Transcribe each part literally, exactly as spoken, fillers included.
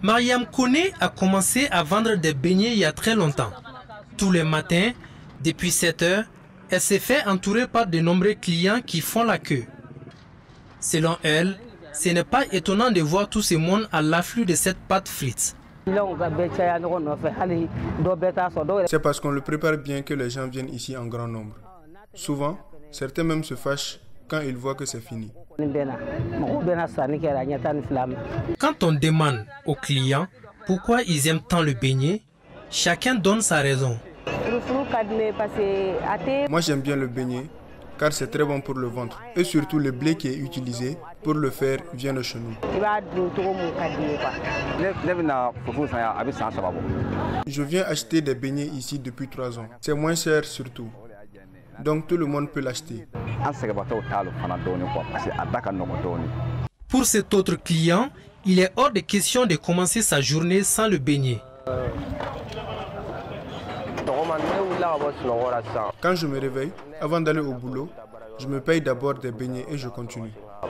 Mariam Koné a commencé à vendre des beignets il y a très longtemps. Tous les matins, depuis sept heures, elle s'est fait entourer par de nombreux clients qui font la queue. Selon elle, ce n'est pas étonnant de voir tout ce monde à l'afflux de cette pâte frite. C'est parce qu'on le prépare bien que les gens viennent ici en grand nombre. Souvent, certains même se fâchent quand ils voient que c'est fini. Quand on demande aux clients pourquoi ils aiment tant le beignet, chacun donne sa raison. Moi j'aime bien le beignet car c'est très bon pour le ventre et surtout le blé qui est utilisé pour le faire vient de chez nous. Je viens acheter des beignets ici depuis trois ans. C'est moins cher surtout. Donc tout le monde peut l'acheter. Pour cet autre client, il est hors de question de commencer sa journée sans le beignet. Quand je me réveille, avant d'aller au boulot, je me paye d'abord des beignets et je continue.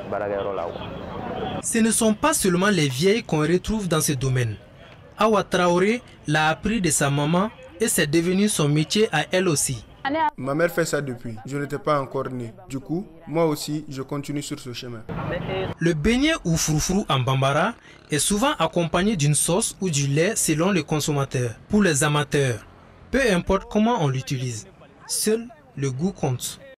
Ce ne sont pas seulement les vieilles qu'on retrouve dans ce domaine. Awa Traoré l'a appris de sa maman et c'est devenu son métier à elle aussi. Ma mère fait ça depuis. Je n'étais pas encore né. Du coup, moi aussi, je continue sur ce chemin. Le beignet ou froufrou en bambara est souvent accompagné d'une sauce ou du lait selon le consommateur. Pour les amateurs, peu importe comment on l'utilise, seul le goût compte.